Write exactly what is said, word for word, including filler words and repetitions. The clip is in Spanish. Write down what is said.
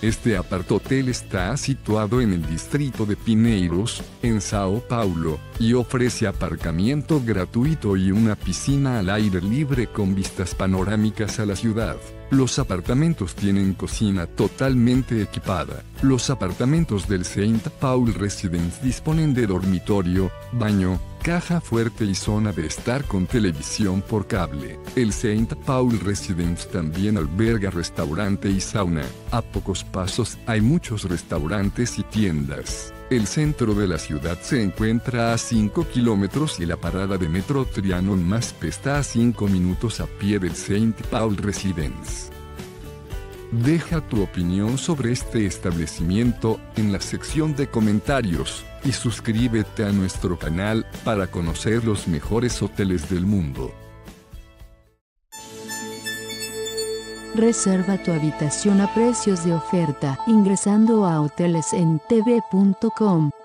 Este apartotel está situado en el distrito de Pinheiros, en Sao Paulo, y ofrece aparcamiento gratuito y una piscina al aire libre con vistas panorámicas a la ciudad. Los apartamentos tienen cocina totalmente equipada. Los apartamentos del Saint Paul Residence disponen de dormitorio, baño, caja fuerte y zona de estar con televisión por cable. El Saint Paul Residence también alberga restaurante y sauna. A pocos pasos hay muchos restaurantes y tiendas. El centro de la ciudad se encuentra a cinco kilómetros y la parada de metro Trianon Masp está a cinco minutos a pie del Saint Paul Residence. Deja tu opinión sobre este establecimiento en la sección de comentarios y suscríbete a nuestro canal para conocer los mejores hoteles del mundo. Reserva tu habitación a precios de oferta ingresando a hoteles en t v punto com.